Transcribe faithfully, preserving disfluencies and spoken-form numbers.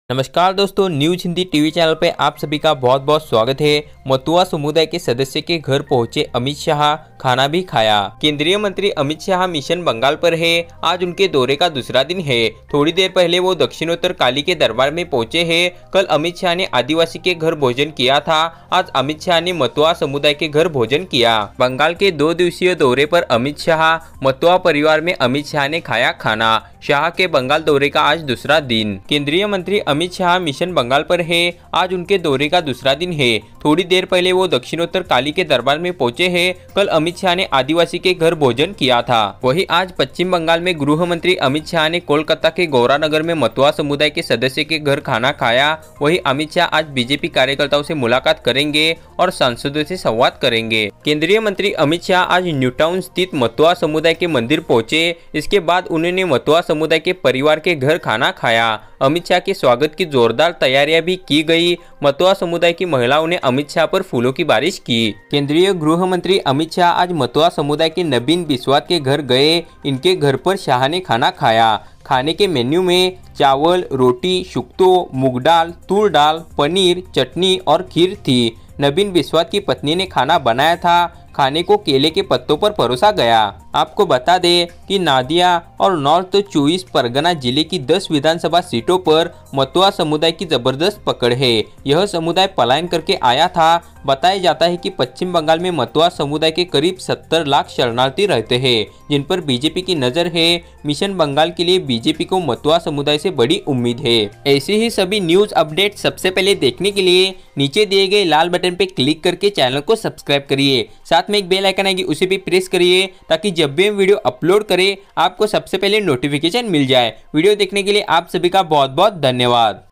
नमस्कार दोस्तों, news Hindi TV channel पे आप सभी का बहुत बहुत स्वागत है। मतुआ समुदाय के सदस्य के घर पहुंचे अमित शाह, खाना भी खाया। केंद्रीय मंत्री अमित शाह मिशन बंगाल पर है। आज उनके दौरे का दूसरा दिन है। थोड़ी देर पहले वो दक्षिणोत्तर काली के दरबार में पहुंचे हैं। कल अमित शाह ने आदिवासी के घर भोजन किया था। आज अमित शाह ने मतुआ समुदाय के घर भोजन किया। बंगाल के दो दिवसीय दौरे पर अमित शाह, मतुआ परिवार में अमित शाह ने खाया खाना। शाह के बंगाल दौरे का आज दूसरा दिन। केंद्रीय मंत्री अमित शाह मिशन बंगाल पर है। आज उनके दौरे का दूसरा दिन है। थोड़ी देर पहले वो दक्षिणोत्तर काली के दरबार में पहुंचे हैं। कल अमित शाह ने आदिवासी के घर भोजन किया था। वहीं आज पश्चिम बंगाल में गृह मंत्री अमित शाह ने कोलकाता के गौरानगर में मतुआ समुदाय के सदस्य के घर खाना खाया। वहीं अमित शाह आज बीजेपी कार्यकर्ताओं से मुलाकात करेंगे और सांसदों से संवाद करेंगे। केंद्रीय मंत्री अमित शाह आज न्यू टाउन स्थित मतुआ समुदाय के मंदिर पहुंचे। इसके बाद उन्होंने मतुआ समुदाय के परिवार के घर खाना खाया। अमित शाह के स्वागत की जोरदार तैयारियां भी की गई। मतुआ समुदाय की महिलाओं ने अमित शाह पर फूलों की बारिश की। केंद्रीय गृह मंत्री अमित शाह आज मतुआ समुदाय के नवीन बिस्वात के घर गए। इनके घर पर शाह ने खाना खाया। खाने के मेन्यू में चावल, रोटी, शुक्तो, मूंग दाल, तूर दाल, पनीर, चटनी और खीर थी। नवीन बिस्वात की पत्नी ने खाना बनाया था। खाने को केले के पत्तों पर परोसा गया। आपको बता दें कि नादिया और नॉर्थ चौबीस परगना जिले की दस विधानसभा सीटों पर मतुआ समुदाय की जबरदस्त पकड़ है। यह समुदाय पलायन करके आया था। बताया जाता है कि पश्चिम बंगाल में मतुआ समुदाय के करीब सत्तर लाख शरणार्थी रहते हैं, जिन पर बीजेपी की नजर है। मिशन बंगाल के लिए बीजेपी को मतुआ समुदाय से बड़ी उम्मीद है। ऐसे ही सभी न्यूज अपडेट सबसे पहले देखने के लिए नीचे दिए गए लाल बटन पे क्लिक करके चैनल को सब्सक्राइब करिए। साथ में एक बेल आइकन आएगी, उसे भी प्रेस करिए ताकि जब भी हम वीडियो अपलोड करें आपको सबसे पहले नोटिफिकेशन मिल जाए। वीडियो देखने के लिए आप सभी का बहुत बहुत धन्यवाद।